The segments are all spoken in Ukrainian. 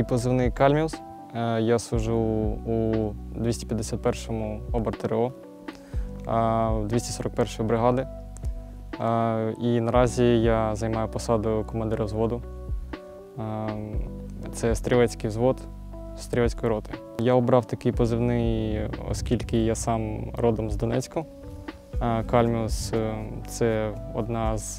позивний «Кальміус». Я служу у 251-му ОБОР-ТРО, 241-ї бригади. І наразі я займаю посаду командира взводу. Це стрілецький взвод стрілецької роти. Я обрав такий позивний, оскільки я сам родом з Донецьку. «Кальміус» – це одна з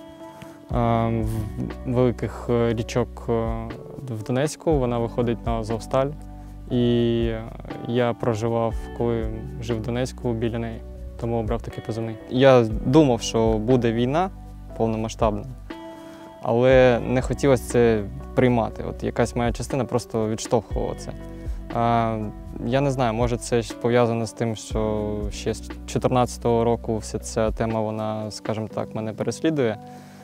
великих річок в Донецьку. Вона виходить на Азовсталь. І я проживав, коли жив в Донецьку, біля неї, тому обрав такий позивний. Я думав, що буде війна повномасштабна, але не хотілося це приймати. От якась моя частина просто відштовхувала це. Я не знаю, може це пов'язано з тим, що ще з 2014 року вся ця тема, вона, скажімо так, мене переслідує.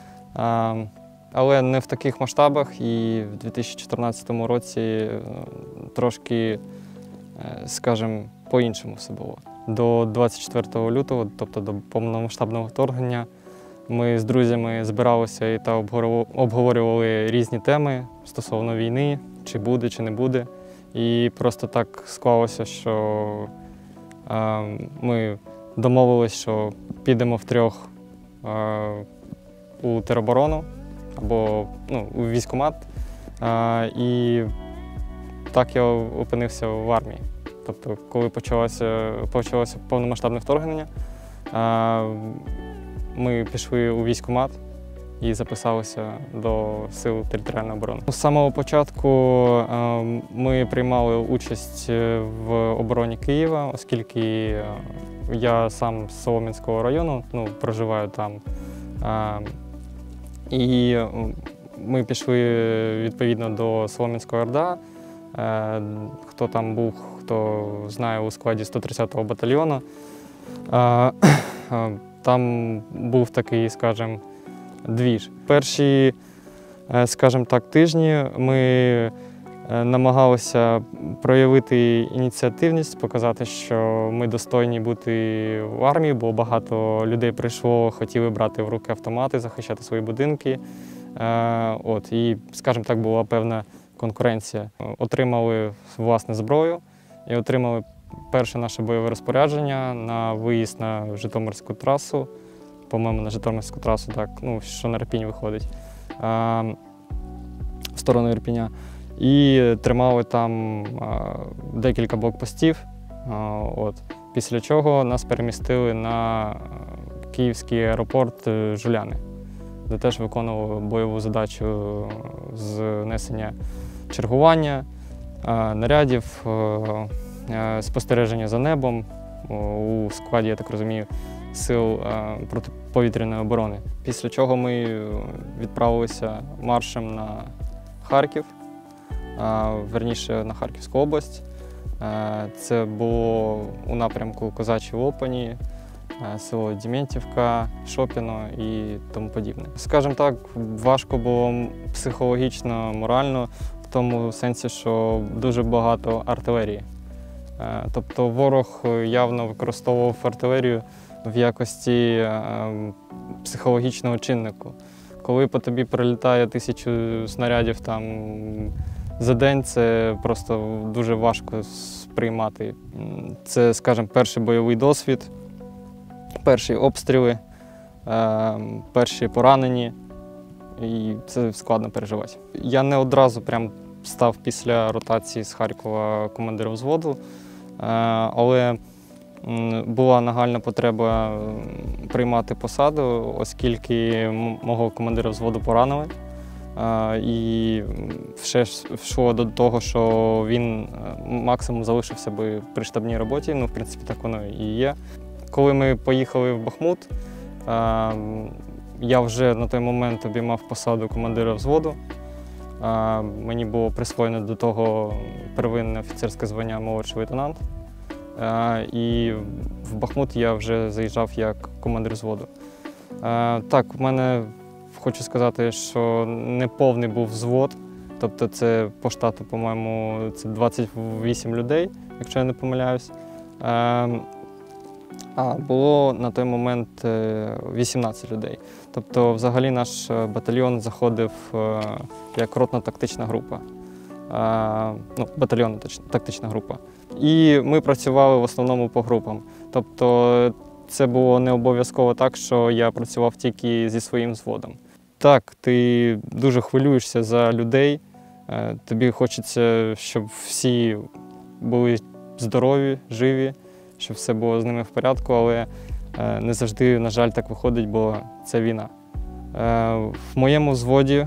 Але не в таких масштабах, і в 2014 році трошки, скажімо, по-іншому все було. До 24 лютого, тобто до повномасштабного вторгнення, ми з друзями збиралися та обговорювали різні теми стосовно війни, чи буде, чи не буде. І просто так склалося, що ми домовились, що підемо втрьох у тероборону або у військкомат. І так я опинився в армії. Тобто, коли почалося повномасштабне вторгнення, ми пішли у військкомат і записалися до Сил територіальної оборони. З самого початку ми приймали участь в обороні Києва, оскільки я сам з Солом'янського району, проживаю там. І ми пішли відповідно до Солом'янського РДА. Хто там був, хто знає, у складі 130-го батальйону. Там був такий, скажімо, двіж. Перші, скажімо так, тижні ми намагалися проявити ініціативність, показати, що ми достойні бути в армії, бо багато людей прийшло, хотіли брати в руки автомати, захищати свої будинки. І, скажімо так, була певна конкуренція. Отримали власну зброю і отримали перше наше бойове розпорядження на виїзд на Житомирську трасу, по-моєму, на Житомирську трасу, так, що на Ірпінь виходить, в сторону Ірпіня. І тримали там декілька блокпостів, після чого нас перемістили на Київський аеропорт Жуляни, де теж виконували бойову задачу з несення чергування, нарядів, спостереження за небом у складі, я так розумію, Сил протиповітряної оборони. Після чого ми відправилися маршем на Харків, верніше на Харківську область. Це було у напрямку Козачі Лопані, село Дементівка, Шопіно і тому подібне. Скажімо так, важко було психологічно, морально, в тому сенсі, що дуже багато артилерії. Тобто ворог явно використовував артилерію в якості психологічного чиннику. Коли по тобі прилітає 1000 снарядів за день, це просто дуже важко сприймати. Це, скажімо, перший бойовий досвід, перші обстріли, перші поранені, і це складно переживати. Я не одразу став після ротації з Харкова командиром взводу, але була нагальна потреба приймати посаду, оскільки мого командира взводу поранили. І все йшло до того, що він максимум залишився би при штабній роботі, в принципі, так воно і є. Коли ми поїхали в Бахмут, я вже на той момент обіймав посаду командира взводу. Мені було присвоєно до того первинне офіцерське звання молодший лейтенант. І в Бахмут я вже заїжджав як командир взводу. Так, в мене, хочу сказати, що неповний був взвод, тобто це по штату, по-моєму, це 28 людей, якщо я не помиляюсь. А було на той момент 18 людей. Тобто взагалі наш батальйон заходив як ротно-тактична група. батальйонна тактична група. І ми працювали в основному по групам. Тобто це було не обов'язково так, що я працював тільки зі своїм взводом. Так, ти дуже хвилюєшся за людей, тобі хочеться, щоб всі були здорові, живі, щоб все було з ними в порядку, але не завжди, на жаль, так виходить, бо це війна. В моєму взводі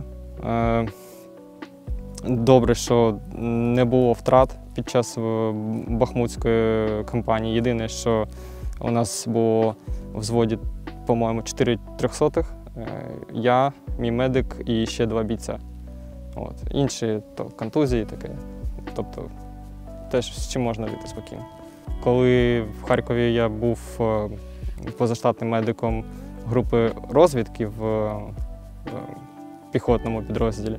добре, що не було втрат під час Бахмутської кампанії. Єдине, що у нас було в взводі, по-моєму, 4 трьохсотих. Я, мій медик і ще 2 бійця. Інші то контузії таке. Тобто теж з чим можна жити спокійно. Коли в Харкові я був позаштатним медиком групи розвідки в піхотному підрозділі,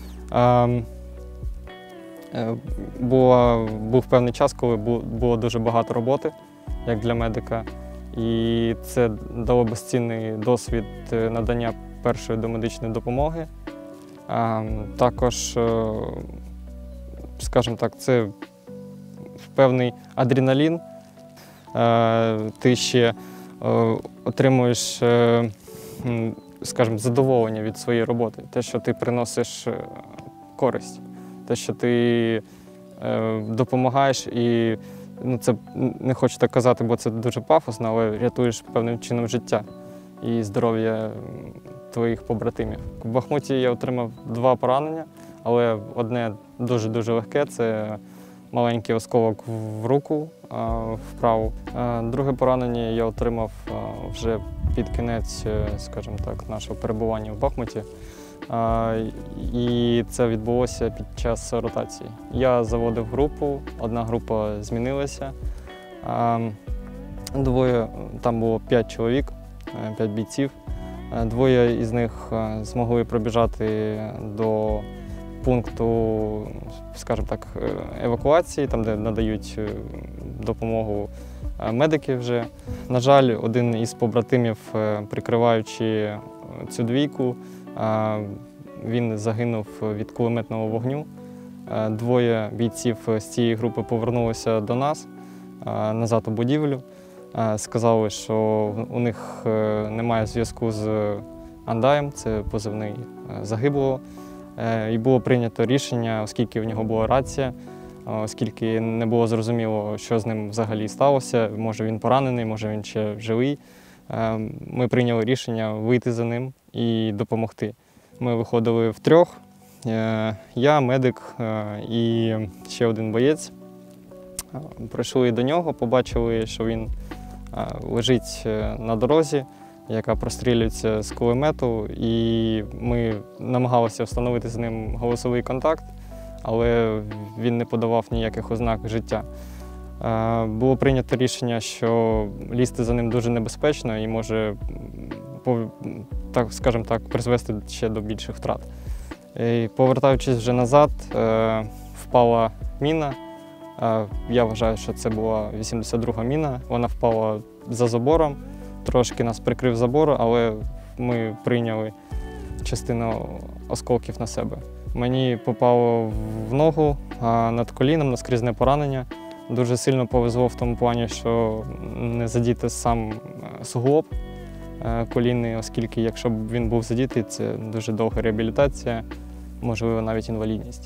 був певний час, коли було дуже багато роботи, як для медика. І це дало безцінний досвід надання першої домедичної допомоги. Також, скажімо так, це певний адреналін. Ти ще отримуєш, скажімо, задоволення від своєї роботи. Те, що ти приносиш користь, те, що ти допомагаєш і, це не хочу так казати, бо це дуже пафосно, але рятуєш певним чином життя і здоров'я твоїх побратимів. В Бахмуті я отримав 2 поранення, але одне дуже-дуже легке – це маленький осколок в руку вправу. Друге поранення я отримав вже під кінець, скажімо так, нашого перебування в Бахмуті. І це відбулося під час ротації. Я заводив групу, одна група змінилася. Там було 5 чоловік, 5 бійців. 2 із них змогли пробіжати до пункту, скажімо так, евакуації, там, де надають допомогу медики вже. На жаль, один із побратимів, прикриваючи цю 2, він загинув від кулеметного вогню. 2 бійців з цієї групи повернулися до нас назад у будівлю. Сказали, що у них немає зв'язку з Андаєм, це позивний загиблого. І було прийнято рішення, оскільки в нього була рація, оскільки не було зрозуміло, що з ним взагалі сталося, може він поранений, може він ще живий. Ми прийняли рішення вийти за ним і допомогти. Ми виходили втрьох, я, медик і ще один боєць. Прийшли до нього, побачили, що він лежить на дорозі, яка прострілюється з кулемету, і ми намагалися встановити з ним голосовий контакт, але він не подавав ніяких ознак життя. Було прийнято рішення, що лізти за ним дуже небезпечно і може, так, скажімо так, призвести ще до більших втрат. І, повертаючись вже назад, впала міна. Я вважаю, що це була 82-га міна. Вона впала за забором, трошки нас прикрив забор, але ми прийняли частину осколків на себе. Мені попало в ногу, над коліном, наскрізне поранення. Дуже сильно повезло в тому плані, що не задіти сам суглоб колінний, оскільки якщо б він був задітий, це дуже довга реабілітація, можливо, навіть інвалідність.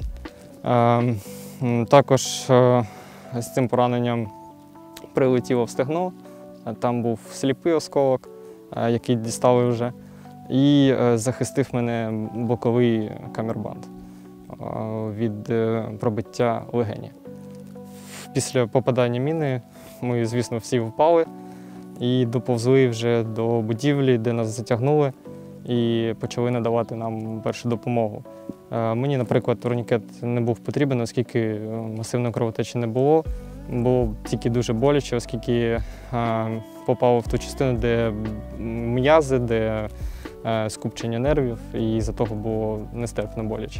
Також з цим пораненням прилетіло в стегно, там був сліпий осколок, який дістали вже, і захистив мене боковий камербанд від пробиття легені. Після попадання міни ми, звісно, всі впали і доповзли вже до будівлі, де нас затягнули і почали надавати нам першу допомогу. Мені, наприклад, турнікет не був потрібен, оскільки масивної кровотечі не було. Було тільки дуже боляче, оскільки попало в ту частину, де м'язи, де скупчення нервів, і з-за того було нестерпно боляче.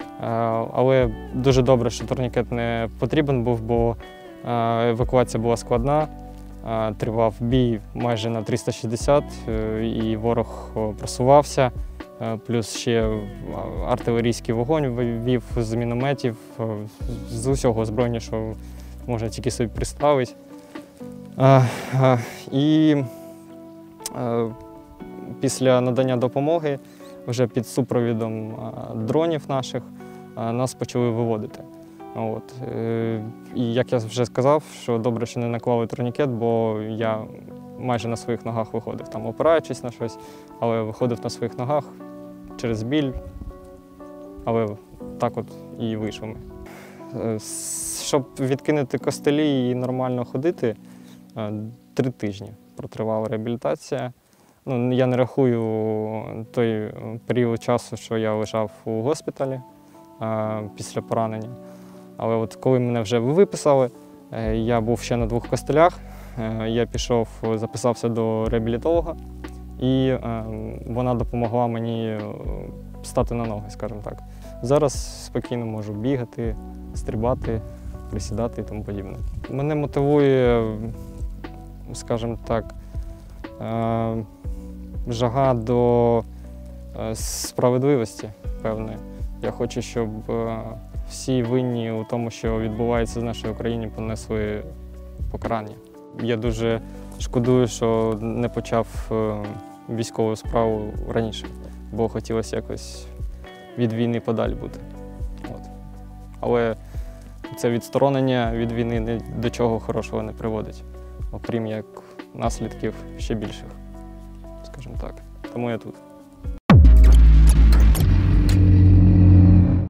Але дуже добре, що турнікет не потрібен був, бо евакуація була складна. Тривав бій майже на 360, і ворог просувався, плюс ще артилерійський вогонь вів з мінометів, з усього озброєння, що можна тільки собі представити. І після надання допомоги, вже під супровідом дронів наших, нас почали виводити. От. І як я вже сказав, що добре, що не наклали турнікет, бо я майже на своїх ногах виходив, там опираючись на щось, але виходив на своїх ногах через біль, але так от і вийшов ми. Щоб відкинути костелі і нормально ходити, 3 тижні протривала реабілітація. Ну, я не рахую той період часу, що я лежав у госпіталі після поранення. Але от коли мене вже виписали, я був ще на 2 костелях, я пішов, записався до реабілітолога, і вона допомогла мені стати на ноги, скажімо так. Зараз спокійно можу бігати, стрибати, присідати і тому подібне. Мене мотивує, скажімо так, жага до справедливості певної. Я хочу, щоб всі винні у тому, що відбувається в нашій Україні, понесли покарання. Я дуже шкодую, що не почав військову справу раніше, бо хотілося якось від війни подалі бути. От. Але це відсторонення від війни ні до чого хорошого не приводить, окрім як наслідків ще більших, скажімо так. Тому я тут.